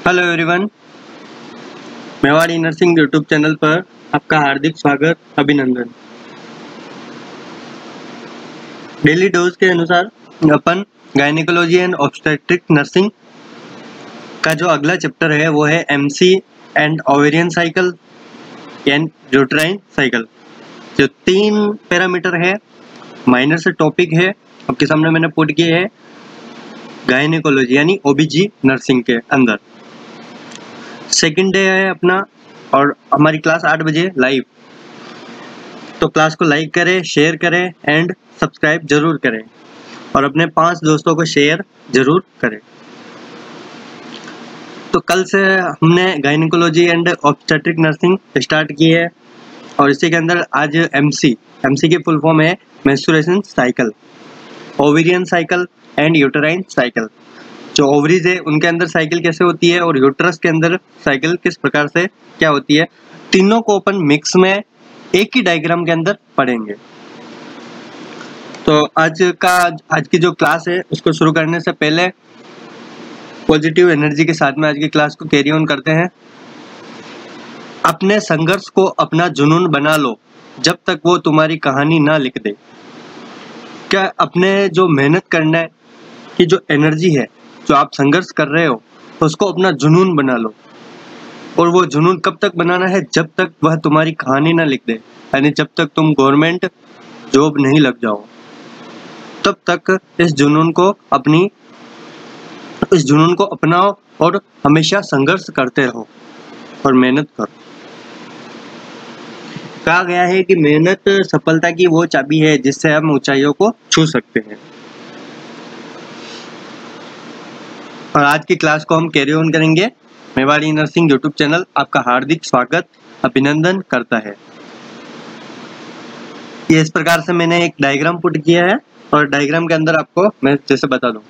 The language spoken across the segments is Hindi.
Hello everyone, Mewari nursing YouTube channel पर आपका हार्दिक स्वागत, अभिनंदन। डेली डोज के अनुसार अपन गायनिकोलॉजी एंड ऑब्स्टेट्रिक नर्सिंग का जो अगला चैप्टर है वो है MC and ovarian cycle and uterine cycle. जो 3 पैरामीटर है, माइनर से टॉपिक है, आपके सामने मैंने पुट किए है गायनिकोलॉजी यानी ओबीजी नर्सिंग के अंदर। सेकेंड डे है अपना और हमारी क्लास 8 बजे लाइव। तो क्लास को लाइक करें, शेयर करें एंड सब्सक्राइब जरूर करें और अपने 5 दोस्तों को शेयर जरूर करें। तो कल से हमने gynaecology and obstetric nursing start की है और इसी के अंदर आज एमसी की फुल फॉर्म है menstruation cycle, ovarian cycle and uterine cycle. जो ओवरीज है उनके अंदर साइकिल कैसे होती है और यूट्रस के अंदर साइकिल किस प्रकार से क्या होती है, तीनों को अपन मिक्स में एक ही डायग्राम के अंदर पढ़ेंगे। तो आज की जो क्लास है उसको शुरू करने से पहले पॉजिटिव एनर्जी के साथ में आज की क्लास को कैरी ऑन करते हैं। अपने संघर्ष को अपना जुनून बना लो जब तक वो तुम्हारी कहानी ना लिख दे। क्या अपने जो मेहनत करना है कि जो एनर्जी है, जो आप संघर्ष कर रहे हो, तो उसको अपना जुनून बना लो। और वो जुनून कब तक बनाना है? जब तक वह तुम्हारी कहानी ना लिख दे, यानी जब तक तुम गवर्नमेंट जॉब नहीं लग जाओ, तब तक इस जुनून को अपनाओ और हमेशा संघर्ष करते रहो और मेहनत करो। कहा गया है कि मेहनत सफलता की वो चाबी है जिससे हम ऊंचाइयों को छू सकते हैं। और आज की क्लास को हम कैरी ऑन करेंगे। मेवाड़ी नर्सिंग यूट्यूब चैनल आपका हार्दिक स्वागत, अभिनंदन करता है। ये इस प्रकार से मैंने एक डायग्राम पुट किया है और डायग्राम के अंदर आपको मैं जैसे बता दूं।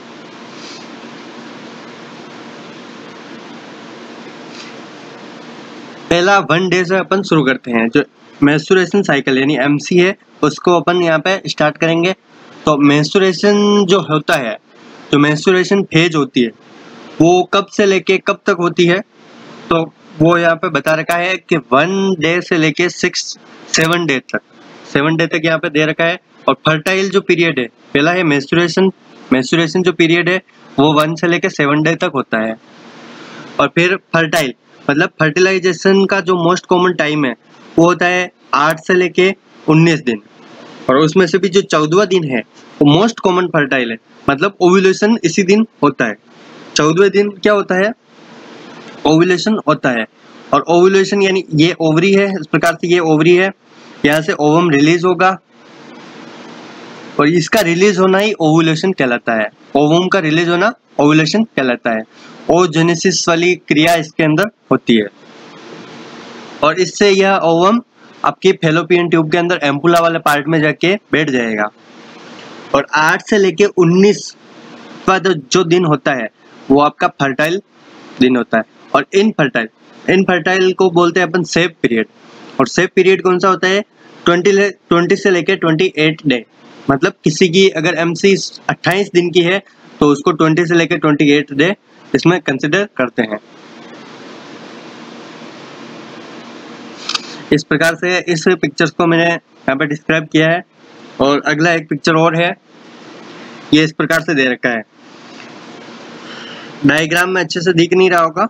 पहला 1 डे से अपन शुरू करते हैं। जो मेंस्ट्रुएशन साइकिल यानी एमसी है उसको अपन यहाँ पे स्टार्ट करेंगे। तो मेंस्ट्रुएशन जो होता है, जो मेंस्ट्रुएशन फेज होती है वो कब से लेके कब तक होती है, तो वो यहाँ पे बता रखा है कि 1 डे से लेके 7 डे तक, 7 डे तक यहाँ पे दे रखा है। और फर्टाइल जो पीरियड है, पहला है मेंस्ट्रुएशन जो पीरियड है वो 1 से लेके 7 डे तक होता है। और फिर फर्टाइल मतलब फर्टिलाइजेशन का जो मोस्ट कॉमन टाइम है वो होता है 8 से लेके 19 दिन। और उसमें से भी जो 14वां दिन है वो मोस्ट कॉमन फर्टाइल है, मतलब ओव्यूलेशन इसी दिन होता है। 14वें दिन क्या होता है? ओव्यूलेशन होता है। और ओव्यूलेशन यानी ये ओवरी है, इस प्रकार से ये ओवरी है, यहाँ से ओवम रिलीज होगा और इसका रिलीज होना ही ओव्यूलेशन कहलाता है। ओवम का रिलीज होना ओव्यूलेशन कहलाता है। ओजेनेसिस वाली क्रिया इसके अंदर होती है और इससे यह ओवम आपकी फैलोपियन ट्यूब के अंदर एम्पुला वाले पार्ट में जाके बैठ जाएगा। और 8 से लेके 19 का जो दिन होता है वो आपका फर्टाइल दिन होता है। और इनफर्टाइल को बोलते हैं अपन सेफ पीरियड। और सेफ पीरियड कौन सा होता है? 20 से लेके 28 डे। मतलब किसी की अगर एमसी 28 दिन की है तो उसको 20 से लेके 28 डे इसमें कंसिडर करते हैं। इस प्रकार से इस पिक्चर्स को मैंने यहाँ पे डिस्क्राइब किया है। और अगला एक पिक्चर और है, ये इस प्रकार से दे रखा है। डायग्राम में अच्छे से दिख नहीं रहा होगा।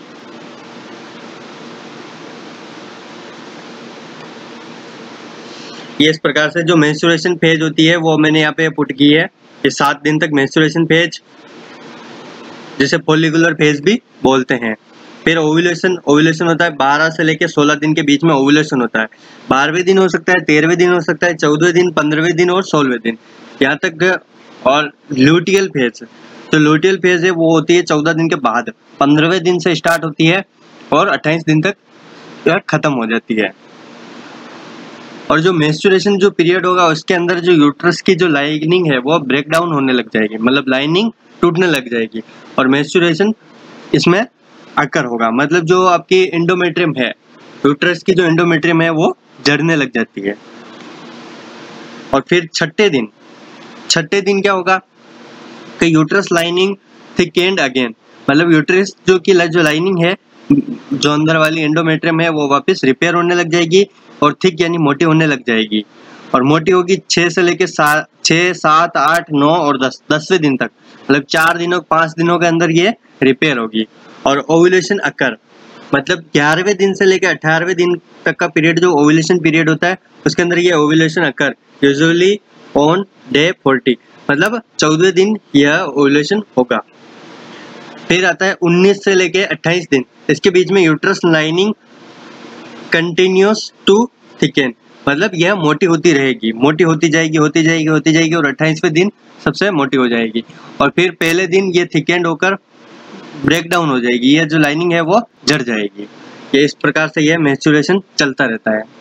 ये इस प्रकार से जो मेंस्ट्रुएशन फेज होती है वो मैंने यहाँ पे पुट की है। ये 7 दिन तक मेंस्ट्रुएशन फेज, जिसे फॉलिकुलर फेज भी बोलते हैं। फिर ओव्यूलेशन होता है 12 से लेके 16 दिन के बीच में ओव्यूलेशन होता है। 12वें दिन हो सकता है, 13वें दिन हो सकता है, 14वें दिन, 15वें दिन और 16वें दिन, यहाँ तक। और ल्यूटियल फेज, तो ल्यूटियल फेज है वो होती है 14 दिन के बाद, 15वें दिन से स्टार्ट होती है और 28 दिन तक खत्म हो जाती है। और जो मेंस्ट्रुएशन जो पीरियड होगा उसके अंदर जो यूट्रस की जो लाइनिंग है वो ब्रेक डाउन होने लग जाएगी, मतलब लाइनिंग टूटने लग जाएगी और मेंस्ट्रुएशन इसमें अकर होगा। मतलब जो आपकी एंडोमेट्रियम है, यूट्रस की जो एंडोमेट्रियम है वो जड़ने लग जाती है। और फिर छठे दिन क्या होगा कि यूट्रस लाइनिंग थिकेंड अगेन, मतलब यूट्रस जो की जो लाइनिंग है, जो अंदर वाली एंडोमेट्रियम है, वो वापस रिपेयर होने लग जाएगी और थिक यानी मोटी होने लग जाएगी। और मोटी होगी 6 से लेके 6, 7, 8, 9 और 10वें दिन तक, मतलब 4 दिनों 5 दिनों के अंदर ये रिपेयर होगी। और ओव्यूलेशन अकर, मतलब 11वें दिन से लेकर 18वें दिन तक का पीरियड जो ओव्यूलेशन पीरियड होता है, उसके अंदर ये ovulation occur usually on day 40, मतलब 14वें दिन यह ओव्यूलेशन होगा। फिर आता है 19 से लेके 28 दिन, इसके बीच में uterus lining continues to thicken, मतलब यह मोटी होती रहेगी, मोटी होती जाएगी होती जाएगी होती जाएगी और 28वें दिन सबसे मोटी हो जाएगी। और फिर पहले दिन ये थिकेंड होकर ब्रेक डाउन हो जाएगी, ये जो लाइनिंग है वो झड़ जाएगी। ये इस प्रकार से यह मेंस्ट्रुएशन चलता रहता है।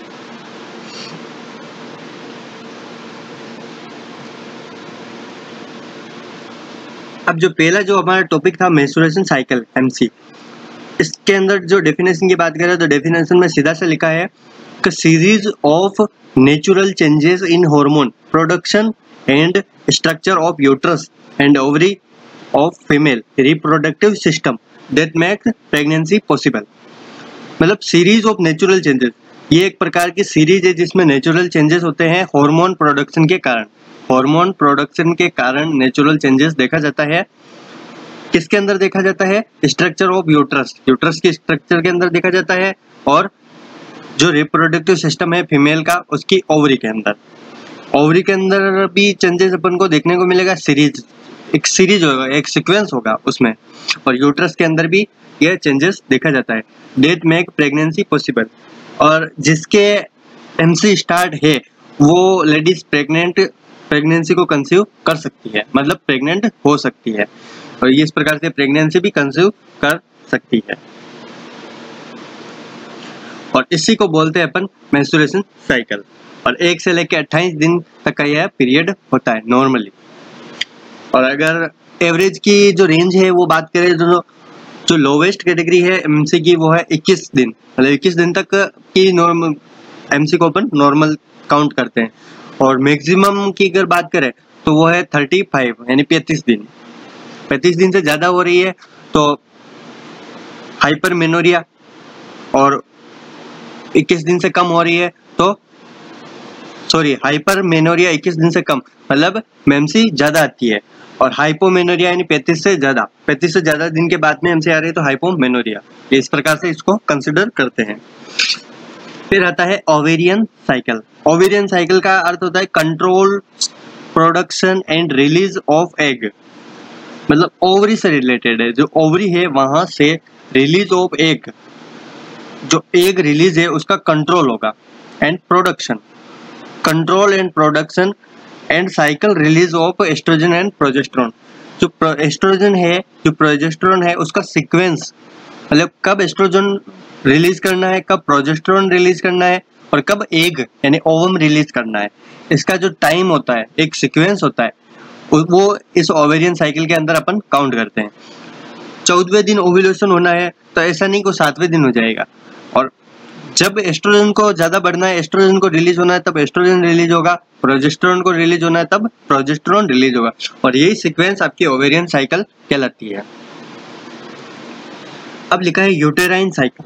अब जो पहला जो हमारा टॉपिक था मेंस्ट्रुएशन साइकिल एमसी, इसके अंदर जो डेफिनेशन की बात करें तो डेफिनेशन में सीधा से लिखा है कि series of natural changes in hormone production and structure of uterus and ovary of female reproductive system that make pregnancy possible. मतलब सीरीज ऑफ नेचुरल चेंजेस, ये एक प्रकार की सीरीज है जिसमें नेचुरल चेंजेस होते हैं हार्मोन प्रोडक्शन के कारण। हार्मोन प्रोडक्शन के कारण नेचुरल चेंजेस देखा जाता है। किसके अंदर देखा जाता है? स्ट्रक्चर ऑफ यूट्रस, यूट्रस के स्ट्रक्चर के अंदर देखा जाता है। और जो रिप्रोडक्टिव सिस्टम है फीमेल का, उसकी ओवरी के अंदर, ओवरी के अंदर भी चेंजेस अपन को देखने को मिलेगा। सीरीज, एक सीरीज होगा, एक सीक्वेंस होगा उसमें। और यूट्रस के अंदर भी यह चेंजेस देखा जाता है। डेट मेक प्रेगनेंसी पॉसिबल, और जिसके एमसी स्टार्ट है वो लेडीज प्रेगनेंसी को कंसीव कर सकती है, मतलब प्रेग्नेंट हो सकती है, और ये इस प्रकार से प्रेगनेंसी भी कंसीव कर सकती है। और इसी को बोलते हैं अपन मेंस्ट्रुएशन साइकिल। और 1 से लेकर 28 दिन तक का यह पीरियड होता है नॉर्मली। और अगर एवरेज की जो रेंज है वो बात करें तो जो लोवेस्ट कैटेगरी है एमसी की वो है 21 दिन, मतलब 21 दिन तक की नॉर्मल एमसी को अपन नॉर्मल काउंट करते हैं। और मैक्सिमम की अगर बात करें तो वो है 35 यानी 35 दिन। 35 दिन से ज़्यादा हो रही है तो हाइपरमेनोरिया, और 21 दिन से कम हो रही है तो हाइपरमेनोरिया 21 दिन से कम, मतलब मेमसी ज़्यादा आती है। और हाइपोमेनोरिया यानी 35 से ज़्यादा दिन के बाद में एमसी आ रही है तो हाइपोमेनोरिया। इस प्रकार से इसको कंसिडर करते हैं। फिर आता है ओवेरियन साइकिल। ओवेरियन साइकिल का अर्थ होता है control production and release of egg, मतलब ओवरी से रिलेटेड है। जो ओवरी है वहां से रिलीज ऑफ एग, जो एग रिलीज है उसका कंट्रोल होगा। And production, control and production and cycle release of estrogen and progesterone. जो एस्ट्रोजन है, जो प्रोजेस्टेरोन है, उसका सीक्वेंस, मतलब कब एस्ट्रोजन रिलीज करना है, कब प्रोजेस्टेरोन रिलीज करना है, और कब एग यानी ओवम रिलीज करना है, इसका जो टाइम होता है, एक सीक्वेंस होता है, वो इस ओवेरियन साइकिल के अंदर अपन काउंट करते हैं। 14वें दिन ओव्यूलेशन होना है तो ऐसा नहीं को 7वें दिन हो जाएगा। और जब एस्ट्रोजन को ज्यादा बढ़ना है, एस्ट्रोजन को रिलीज होना है, तब एस्ट्रोजन रिलीज होगा। प्रोजेस्टेरोन को रिलीज होना है तब प्रोजेस्टेरोन रिलीज होगा। और यही सीक्वेंस आपकी ओवेरियन साइकिल कहलाती है। अब लिखा है यूटेराइन साइकिल।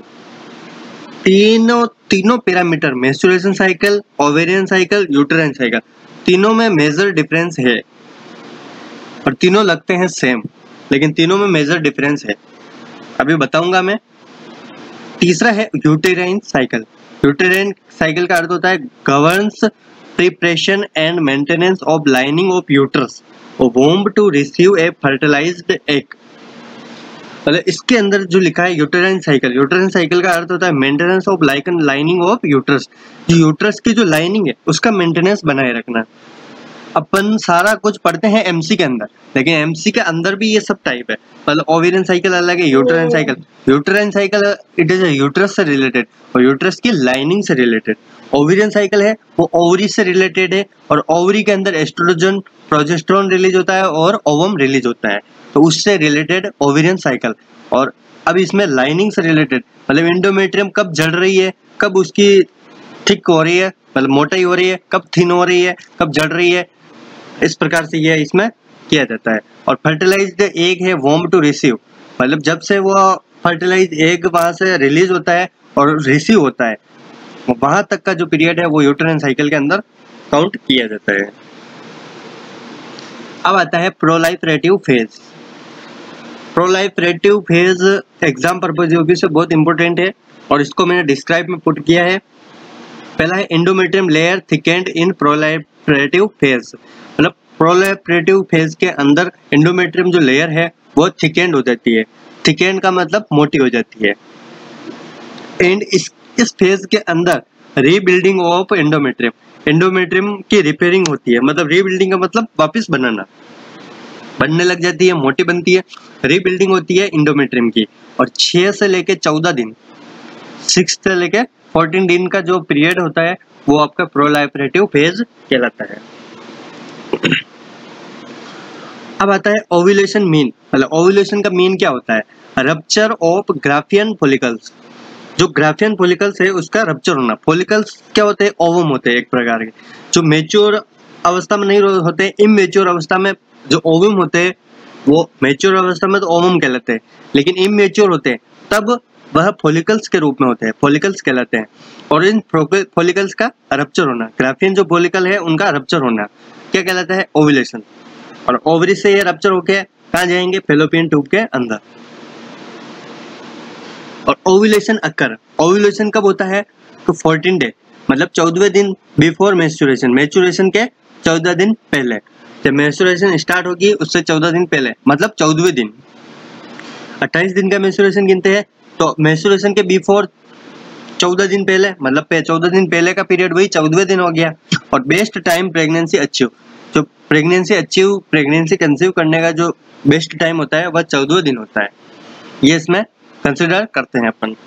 तीनों parameter, menstruation cycle, ovarian cycle, uterine cycle, तीनों में मेजर डिफरेंस है और तीनों लगते हैं सेम, लेकिन तीनों में मेजर डिफरेंस है, अभी बताऊंगा मैं। तीसरा है यूटेराइन साइकिल। यूटेराइन साइकिल का अर्थ होता है governs preparation and maintenance of lining of uterus womb to receive a fertilised egg. मतलब इसके अंदर जो लिखा है यूटेराइन साइकिल, यूटेराइन साइकिल का अर्थ होता है maintenance of lining of uterus. जो यूट्रस की जो लाइनिंग है उसका मेंटेनेंस बनाए रखना। अपन सारा कुछ पढ़ते हैं एमसी के अंदर, लेकिन एमसी के अंदर भी ये सब टाइप है। मतलब ओवेरियन साइकिल अलग है, uterine cycle, uterine cycle it is uterus से रिलेटेड और यूट्रस की लाइनिंग से रिलेटेड। ओवेरियन साइकिल है वो ओवरी से रिलेटेड है, और ओवरी के अंदर एस्ट्रोजन प्रोजेस्टेरोन रिलीज होता है और ओवम रिलीज होता है, तो उससे रिलेटेड ओवेरियन साइकिल। और अब इसमें लाइनिंग से रिलेटेड, मतलब एंडोमेट्रियम कब जड़ रही है, कब उसकी थिक हो रही है, मतलब मोटाई हो रही है, कब थिन हो रही है, कब जड़ रही है, इस प्रकार से यह इसमें किया जाता है। और फर्टिलाइज्ड एग है वॉर्म टू रिसीव, मतलब जब से वो फर्टिलाइज एग वहां से रिलीज होता है और रिसीव होता है, वहां तक का जो पीरियड है वो यूटेराइन साइकिल के अंदर काउंट किया जाता है। अब आता है proliferative phase. Proliferative phase exam purpose से बहुत इंपॉर्टेंट है और इसको मैंने डिस्क्राइब में पुट किया है। पहला है endometrium layer thickened in proliferative phase, मतलब प्रोलाइफरेटिव फेज के अंदर एंडोमेट्रियम जो लेयर है वो थिकेंड हो जाती है। थिकेंड का मतलब मोटी हो जाती है। एंड इस फेज के अंदर रीबिल्डिंग ऑफ एंडोमेट्रियम, एंडोमेट्रियम की रिपेयरिंग होती है। मतलब रीबिल्डिंग का मतलब वापस बनाना, बनने लग जाती है, मोटी बनती है, रीबिल्डिंग होती है एंडोमेट्रियम की। और 6 से लेके 14 दिन, 6 से लेके 14 दिन का जो पीरियड होता है वो आपका प्रोलाइफरेटिव फेज कहलाता है। अब आता है ओव्यूलेशन मीन। मतलब ओव्यूलेशन का मीन क्या होता है? Rupture of Graafian follicles. जो ग्राफियन फॉलिकल्स है उसका रप्चर होना। फॉलिकल्स क्या होते हैं? ओवम होते हैं एक प्रकार के, जो मेच्योर अवस्था में नहीं होते, इमेच्योर अवस्था में जो ओवम होते हैं वो मेच्योर अवस्था में तो ओवम कहलाते हैं, लेकिन इमेच्योर होते हैं तब वह फॉलिकल्स के रूप में होते हैं, फॉलिकल्स कहलाते हैं। और इन फॉलिकल्स का रप्चर होना, ग्राफियन जो फॉलिकल है उनका रप्चर होना क्या कहलाता है? ओव्यूलेशन। और ओवरी से ये रप्चर होके कहाँ जाएंगे? फैलोपियन ट्यूब के अंदर। और ओव्यूलेशन अकर, ओव्यूलेशन कब होता है? तो 14 डे, मतलब 14वें दिन बिफोर मेंस्ट्रुएशन, मेंस्ट्रुएशन के 14 दिन पहले। जब मेंस्ट्रुएशन स्टार्ट होगी उससे 14 दिन पहले, मतलब 14वें दिन। 28 दिन का मेंस्ट्रुएशन गिनते हैं तो मेंस्ट्रुएशन के बिफोर 14 दिन पहले, मतलब 14 दिन पहले का पीरियड वही 14वें दिन हो गया। और बेस्ट टाइम प्रेगनेंसी अचीव, जो प्रेगनेंसी कंसीव करने का जो बेस्ट टाइम होता है वह 14वें दिन होता है। ये इसमें कंसिडर करते हैं अपन।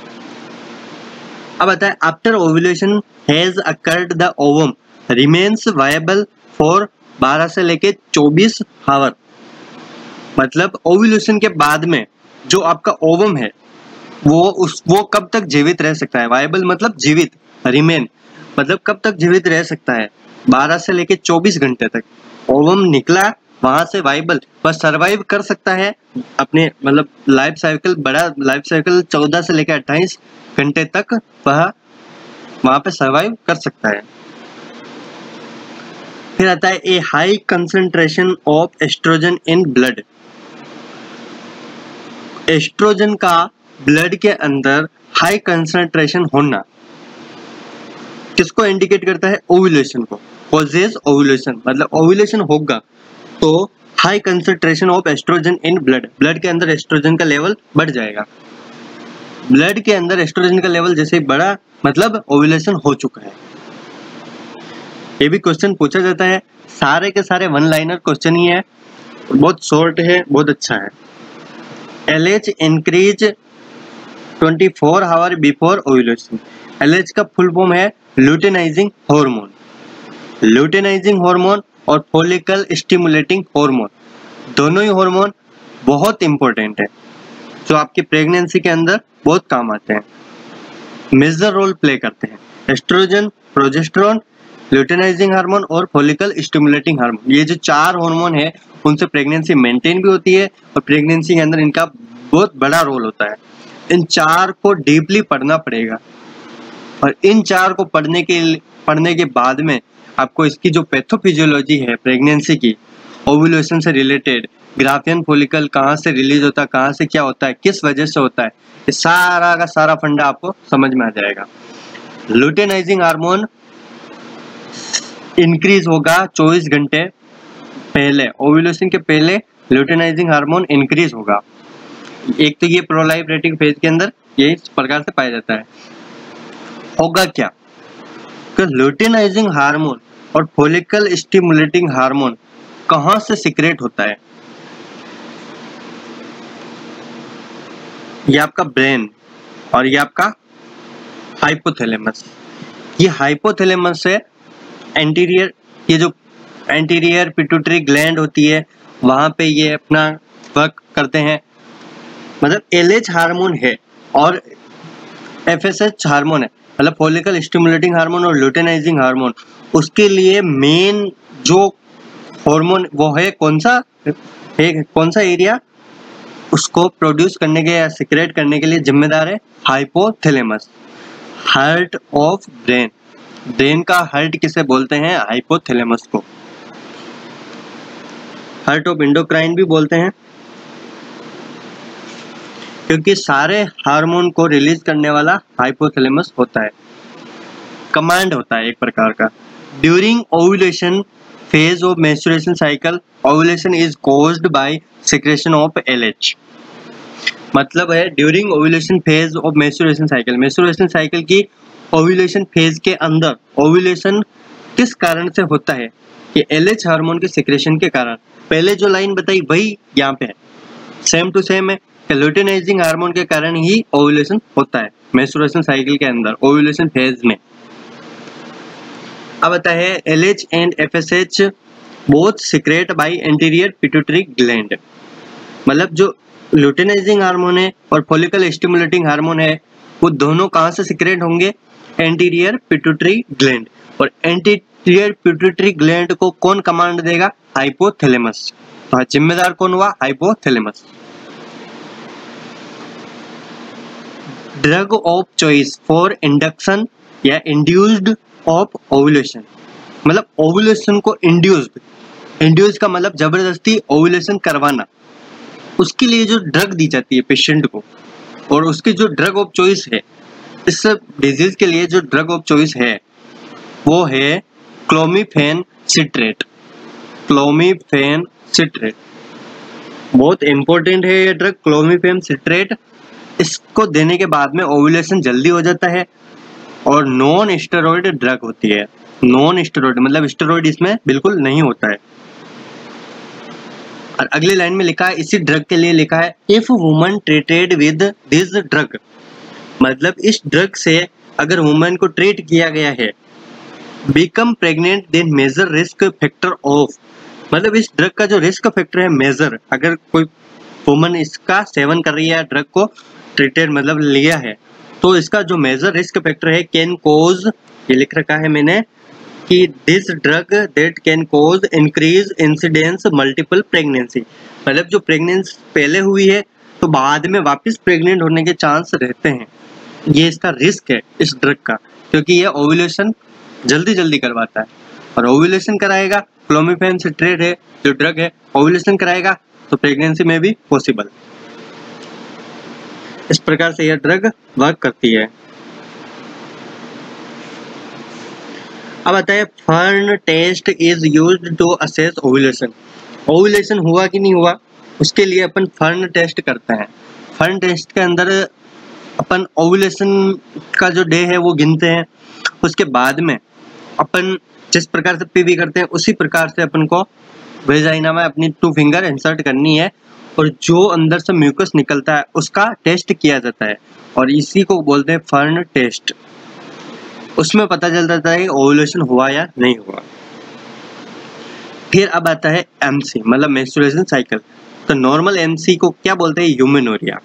अब आता है after ovulation has occurred the ovum remains viable for 12 से लेके 24 आवर। मतलब ओव्यूलेशन के बाद में जो आपका ओवम है वो कब तक जीवित रह सकता है? वायबल मतलब जीवित, रिमेन मतलब कब तक जीवित रह सकता है? 12 से लेके 24 घंटे तक। ओवम निकला वहां से वाइबल, वह सर्वाइव कर सकता है अपने, मतलब लाइफ साइकिल, बड़ा लाइफ साइकिल 14 से लेकर 28 घंटे तक वह वहां पे सर्वाइव कर सकता है। फिर आता है a high concentration of estrogen in blood. Estrogen का ब्लड के अंदर हाई कंसंट्रेशन होना किसको इंडिकेट करता है? ओव्यूलेशन को। कॉजेज ओव्यूलेशन, मतलब ओव्यूलेशन होगा तो high concentration of estrogen in blood, blood के अंदर एस्ट्रोजन का लेवल बढ़ जाएगा। ब्लड के अंदर एस्ट्रोजन का लेवल जैसे ही बढ़ा मतलब ओव्यूलेशन हो चुका है। ये भी क्वेश्चन पूछा जाता है, सारे के सारे वन लाइनर क्वेश्चन ही है, बहुत शॉर्ट है, बहुत अच्छा है। LH increase 24 hour before ovulation. LH का फुल फॉर्म है ल्यूटेनाइजिंग हार्मोन। ल्यूटेनाइजिंग हार्मोन और फॉलिकल स्टिमुलेटिंग हार्मोन, दोनों ही हार्मोन बहुत इंपॉर्टेंट है जो आपकी प्रेगनेंसी के अंदर बहुत काम आते हैं, मेजर रोल प्ले करते हैं। एस्ट्रोजन, प्रोजेस्टेरोन, ल्यूटेनाइजिंग हार्मोन और फॉलिकल स्टिमुलेटिंग हार्मोन, ये जो 4 हार्मोन है उनसे प्रेगनेंसी मेंटेन भी होती है और प्रेगनेंसी के अंदर इनका बहुत बड़ा रोल होता है। इन 4 को डीपली पढ़ना पड़ेगा और इन 4 को पढ़ने के बाद में आपको इसकी जो पैथोफिजियोलॉजी है प्रेगनेंसी की, ओव्यूलेशन से रिलेटेड, ग्राफियन फॉलिकल कहाँ से रिलीज होता है, कहाँ से क्या होता है, किस वजह से होता है, ये सारा का सारा फंडा आपको समझ में आ जाएगा। लुटेनाइजिंग हार्मोन इंक्रीज होगा 24 घंटे पहले, ओव्यूलेशन के पहले लुटेनाइजिंग हार्मोन इंक्रीज होगा। एक तो ये प्रोलाइफरेटिव फेज के अंदर ये इस प्रकार से पाया जाता है। होगा क्या कि लुटेनाइजिंग हार्मोन और फॉलिकल स्टिमुलेटिंग हार्मोन कहां से सीक्रेट होता है? ये आपका ब्रेन और ये आपका हाइपोथैलेमस। ये हाइपोथैलेमस से एंटीरियर, ये जो एंटीरियर पिट्यूटरी ग्लैंड होती है वहां पे ये अपना वर्क करते हैं। मतलब LH हार्मोन है और FSH हार्मोन है, मतलब फॉलिकल स्टिमुलेटिंग हार्मोन और लुटेनाइजिंग हार्मोन, उसके लिए मेन जो हार्मोन वो है कौन सा एरिया? उसको प्रोड्यूस करने के या सिक्रेट करने के लिए जिम्मेदार है hypothalamus. Heart of brain, brain का हार्ट किसे बोलते हैं? हाइपोथैलेमस को। हार्ट ऑफ एंडोक्राइन भी बोलते हैं, क्योंकि सारे हार्मोन को रिलीज करने वाला हाइपोथैलेमस होता है, कमांड होता है एक प्रकार का। During ovulation phase of menstruation cycle, ovulation is caused by secretion of LH। मतलब है during ovulation phase of menstruation cycle, menstruation cycle की ओव्यूलेशन फेज के अंदर ओव्यूलेशन किस कारण से होता है? कि LH हार्मोन के सिक्रेशन के कारण। पहले जो लाइन बताई वही यहाँ पे है, सेम टू सेम है। लुटेनाइजिंग हार्मोन के कारण ही ओव्यूलेशन होता है मेंस्ट्रुएशन साइकिल के अंदर, ओव्यूलेशन फेज में। अब आता है LH and FSH both secrete by anterior pituitary gland. मतलब जो लुटेनाइजिंग हार्मोन है और फॉलिकल स्टिमुलेटिंग हार्मोन है, वो दोनों कहाँ से सिक्रेट होंगे? Anterior pituitary gland. और एंटीरियर पिट्यूटरी ग्लैंड को कौन कमांड देगा? हाइपोथैलेमस। तो जिम्मेदार कौन हुआ? Hypothalamus. Drug of choice for induction या इंड्यूस्ड ऑफ ओव्यूलेशन, मतलब ओव्यूलेशन को इंड्यूस का मतलब जबरदस्ती ओव्यूलेशन करवाना, उसके लिए जो ड्रग दी जाती है पेशेंट को, और उसकी जो ड्रग ऑफ चॉइस है इस डिजीज के लिए, जो ड्रग ऑफ चॉइस है वो है क्लोमिफेन सिट्रेट। क्लोमिफेन सिट्रेट बहुत इंपॉर्टेंट है ये ड्रग, क्लोमिफेन सिट्रेट। इसको देने के बाद में ओव्यूलेशन जल्दी हो जाता है और नॉन स्टेरॉइड ड्रग होती है। नॉन स्टेरॉइड मतलब स्टेरॉइड इसमें बिल्कुल नहीं होता है। और अगली लाइन में लिखा है, इसी ड्रग के लिए लिखा है, if woman treated with this drug, मतलब इस ड्रग से अगर वुमन को ट्रीट किया गया है, become pregnant then major risk factor of, मतलब इस ड्रग का जो रिस्क फैक्टर है मेजर, अगर कोई वुमन इसका सेवन कर रही है, ड्रग को ट्रीटेड मतलब लिया है, तो इसका जो मेजर रिस्क फैक्टर है कैन कोज, ये लिख रखा है मैंने कि this drug that can cause increase incidence multiple pregnancy, मतलब जो प्रेगनेंसी पहले हुई है तो बाद में वापस प्रेग्नेंट होने के चांस रहते हैं। ये इसका रिस्क है इस ड्रग का, क्योंकि ये ओव्यूलेशन जल्दी जल्दी करवाता है। और ओव्यूलेशन कराएगा, क्लोमिफेन सिट्रेट है जो ड्रग है, ओव्यूलेशन कराएगा तो प्रेगनेंसी में भी पॉसिबल। इस प्रकार से यह ड्रग वर्क करती है। अब आता है fern test is used to assess ovulation. Ovulation हुआ कि नहीं हुआ उसके लिए अपन फर्न टेस्ट करते हैं। फर्न टेस्ट के अंदर अपन ओव्यूलेशन का जो डे है वो गिनते हैं, उसके बाद में अपन जिस प्रकार से पीवी करते हैं उसी प्रकार से अपन को वेजाइना में अपनी 2 फिंगर इंसर्ट करनी है, और जो अंदर से म्यूकस निकलता है उसका टेस्ट किया जाता है, और इसी को बोलते हैं फर्न टेस्ट। उसमें पता चल जाता है ओव्यूलेशन हुआ या नहीं हुआ। फिर अब आता है MC मतलब मेंस्ट्रुएशन साइकिल। तो नॉर्मल MC को क्या बोलते हैं? यूमेनोरिया,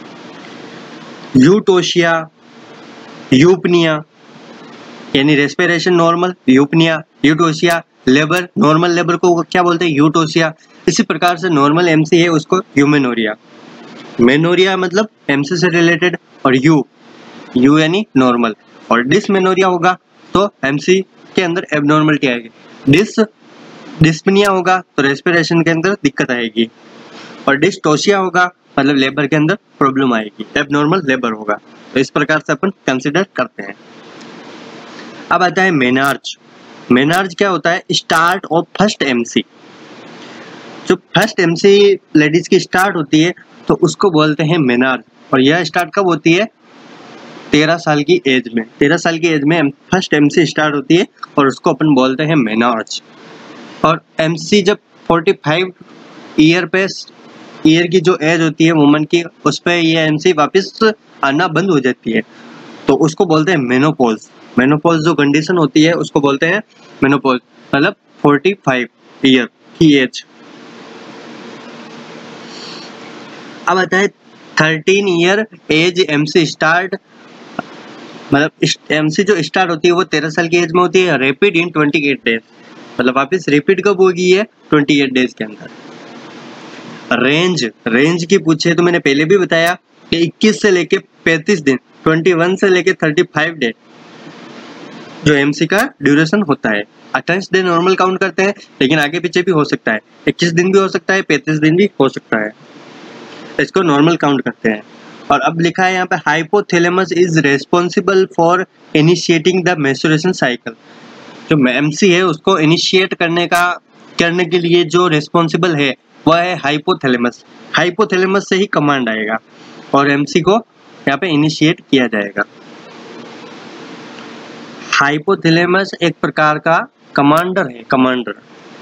यूटोशिया, यूपनिया यानी respiration normal, eupnoea, eutocia, labour, normal labour को क्या बोलते हैं? यूटोशिया। इसी प्रकार से नॉर्मल MC है उसको यूमेनोरिया। मेनोरिया मतलब MC से रिलेटेड, और यू यानी नॉर्मल, और डिसमेनोरिया होगा तो MC के अंदर एबनॉर्मलिटी आएगी। डिस्पनिया होगा तो रेस्पिरेशन के अंदर दिक्कत आएगी, और डिस्टोशिया होगा मतलब लेबर के अंदर प्रॉब्लम आएगी, एबनॉर्मल लेबर होगा। तो इस प्रकार से अपन कंसिडर करते हैं। अब आता है मेनार्ज। मेनार्ज क्या होता है? Start of first MC। जो फर्स्ट MC लेडीज की स्टार्ट होती है तो उसको बोलते हैं मेनार्ज, और यह स्टार्ट कब होती है? 13 साल की एज में। 13 साल की एज में फर्स्ट MC स्टार्ट होती है और उसको अपन बोलते हैं मेनार्ज। और MC जब 45 ईयर की जो एज होती है वुमन की, उस पर ये MC वापस आना बंद हो जाती है, तो उसको बोलते हैं मेनोपॉज। मेनोपॉज जो कंडीशन होती है उसको बोलते हैं मेनोपॉज, मतलब 45 ईयर की एज। अब आता है 13 ईयर एज MC स्टार्ट, मतलब MC जो स्टार्ट होती है वो 13 साल की एज में होती है, रैपिड इन 28 डेज, मतलब वापस रिपीट कब होगी? है 28 डेज के अंदर। रेंज की पूछे तो मैंने पहले भी बताया कि 21 से लेके 35 दिन, 21 से लेके 35 डे जो एमसी का ड्यूरेशन होता है। 28 दिन नॉर्मल काउंट करते हैं, लेकिन आगे पीछे भी हो सकता है, 21 दिन भी हो सकता है, 35 दिन भी हो सकता है, इसको नॉर्मल काउंट करते हैं। और अब लिखा है यहाँ पे hypothalamus is responsible for initiating the menstruation cycle. जो एमसी है उसको इनिशिएट करने के लिए जो रेस्पॉन्सिबल है वह है हाइपोथैलेमस। हाइपोथैलेमस से ही कमांड आएगा और एमसी को यहाँ पे इनिशिएट किया जाएगा। हाइपोथैलेमस एक प्रकार का कमांडर है, commander.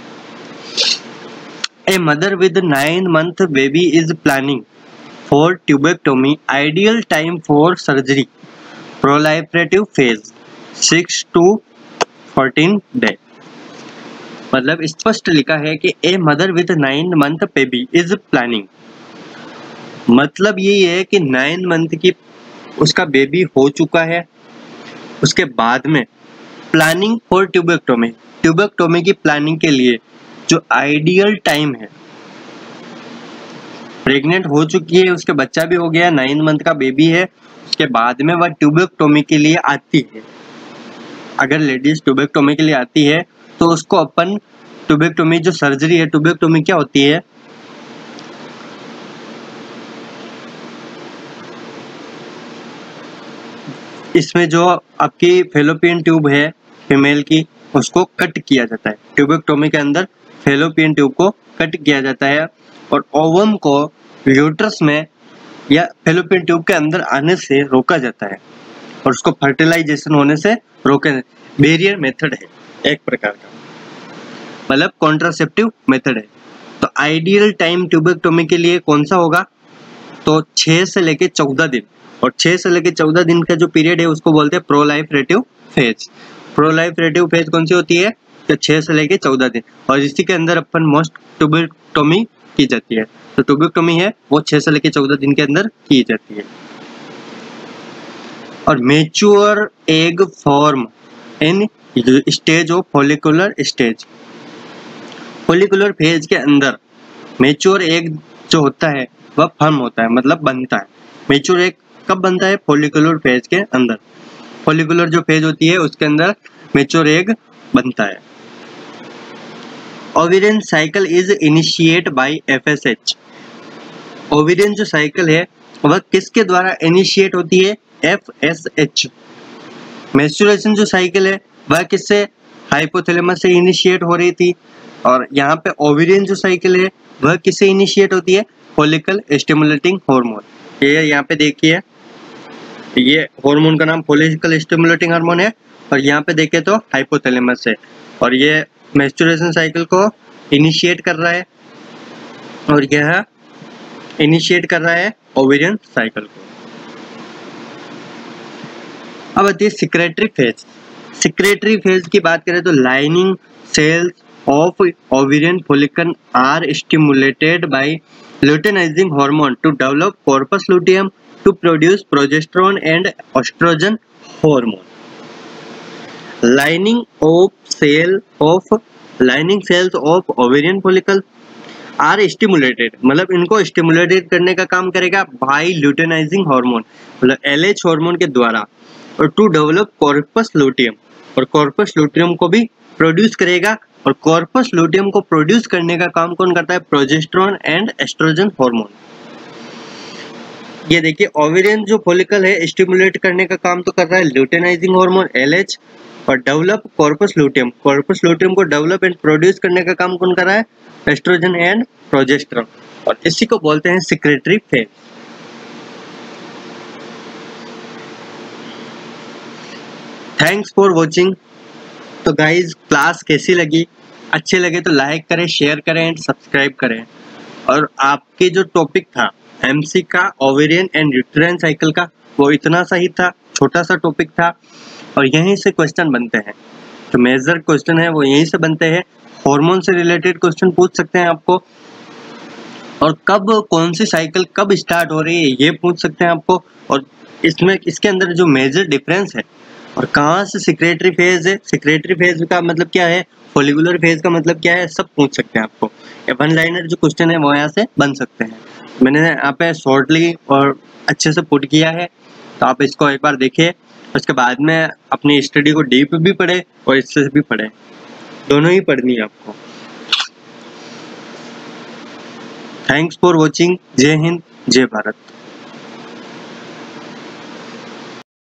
A mother with 9 month baby is planning for tubectomy, ideal time for surgery, proliferative phase 6 to 14 day. मतलब स्पष्ट लिखा है कि a mother with 9 month baby is planning, मतलब यही है कि 9 month की उसका बेबी हो चुका है, उसके बाद में प्लानिंग फॉर ट्यूबेक्टोमी, ट्यूबेक्टोमी की प्लानिंग के लिए जो आइडियल टाइम है, प्रेग्नेंट हो चुकी है, उसके बच्चा भी हो गया, 9 month का बेबी है, उसके बाद में वह ट्यूबेक्टोमी के लिए आती है। अगर लेडीज ट्यूबेक्टोमी के लिए आती है तो उसको अपन ट्यूबेक्टोमी जो सर्जरी है, ट्यूबेक्टोमी क्या होती है, इसमें जो आपकी फेलोपियन ट्यूब है फीमेल की उसको कट किया जाता है। ट्यूबेक्टोमी के अंदर फेलोपियन ट्यूब को कट किया जाता है और ओवम को यूट्रस में या फेलोपियन ट्यूब के अंदर आने से रोका जाता है और उसको फर्टिलाइजेशन होने से रोके। बैरियर मेथड है एक प्रकार का, मतलब कॉन्ट्रासेप्टिव मेथड है। तो आइडियल टाइम ट्यूबेक्टोमी के लिए कौन सा होगा, तो 6 से लेके 14 दिन, और 6 से लेके 14 दिन का जो पीरियड है उसको बोलते हैं प्रोलाइफरेटिव फेज। प्रोलाइफरेटिव फेज कौन सी होती है, तो 6 से लेके 14 दिन, और इसी के अंदर अपन मोस्ट ट्यूबेक्टोमी की जाती है। तो ट्यूबेक्टोमी है वो 6 से लेके 14 दिन के अंदर की जाती है। और mature egg form in stage of follicular stage, follicular phase के अंदर मैच्योर एग जो होता है वह फॉर्म होता है, मतलब बनता है। मैच्योर एग कब बनता है, फॉलिकुलर फेज के अंदर। फॉलिकुलर जो फेज होती है उसके अंदर मैच्योर एग बनता है। Ovarian cycle is initiate by FSH. Ovarian जो साइकिल है वह किसके द्वारा इनिशिएट होती है, एफएसएच। मेंस्ट्रुएशन जो साइकिल है वह किससे, हाइपोथैलेमस से इनिशिएट हो रही थी, और यहाँ पे ओवेरियन जो साइकिल है वह किससे इनिशिएट होती है, फॉलिकल स्टिमुलेटिंग हार्मोन। ये यहाँ पे देखिए, ये हार्मोन का नाम फॉलिकल स्टिमुलेटिंग हार्मोन है, और यहाँ पे देखे तो हाइपोथैलेमस है, और ये मेंस्ट्रुएशन साइकिल को इनिशिएट कर रहा है, और यह इनिशिएट कर रहा है ओवेरियन साइकिल को। अब आती है सिक्रेटरी फेज। सिक्रेटरी फेज की बात करें तो lining cells of ovarian follicle are stimulated by luteinising hormone to develop corpus luteum to produce progesterone and estrogen hormone. Lining cells of ovarian follicle are stimulated, मतलब इनको स्टिमुलेटेड करने का काम करेगा बाय लुटेनाइजिंग हार्मोन, मतलब एलएच हार्मोन के द्वारा, और टू डेवलप कॉर्पस लुटियम, और कॉर्पस लुटियम को भी प्रोड्यूस करेगा। और कॉर्पस लुटियम को प्रोड्यूस करने का काम कौन करता है, प्रोजेस्टेरोन एंड एस्ट्रोजन हार्मोन। ये देखिए ओवेरियन जो फॉलिकल है स्टिमुलेट करने का काम तो कर रहा है लुटेनाइजिंग हार्मोन एलएच, और develop corpus luteum, corpus luteum को डेवलप एंड प्रोड्यूस करने का काम कौन कर रहा है, एस्ट्रोजन एंड प्रोजेस्टेरोन, और इसी को बोलते हैं secretory phase. Thanks for watching. तो गाइज क्लास कैसी लगी, अच्छे लगे तो लाइक करें, शेयर करें एंड सब्सक्राइब करें। और आपके जो टॉपिक था एमसी का ओवेरियन एंड यूट्राइन साइकिल का, वो इतना सा ही था, छोटा सा टॉपिक था, और यहीं से क्वेश्चन बनते हैं। जो मेजर क्वेश्चन है वो यहीं से बनते हैं। हार्मोन से रिलेटेड क्वेश्चन पूछ सकते हैं आपको, और कब कौन सी साइकिल कब स्टार्ट हो रही है ये पूछ सकते हैं आपको। और इसमें इसके अंदर जो मेजर डिफरेंस है और कहाँ से सिक्रेटरी फेज है, सिक्रेटरी फेज का मतलब क्या है, फॉलिकुलर फेज का मतलब क्या है, सब पूछ सकते हैं आपको। ये वन लाइनर जो क्वेश्चन है वो यहाँ से बन सकते हैं। मैंने यहाँ पे शॉर्टली और अच्छे से पुट किया है, तो आप इसको एक बार देखिए। उसके बाद में अपनी स्टडी को डीप भी पढ़े और इससे भी पढ़े, दोनों ही पढ़नी है आपको। Thanks for watching. जय हिंद, जय भारत।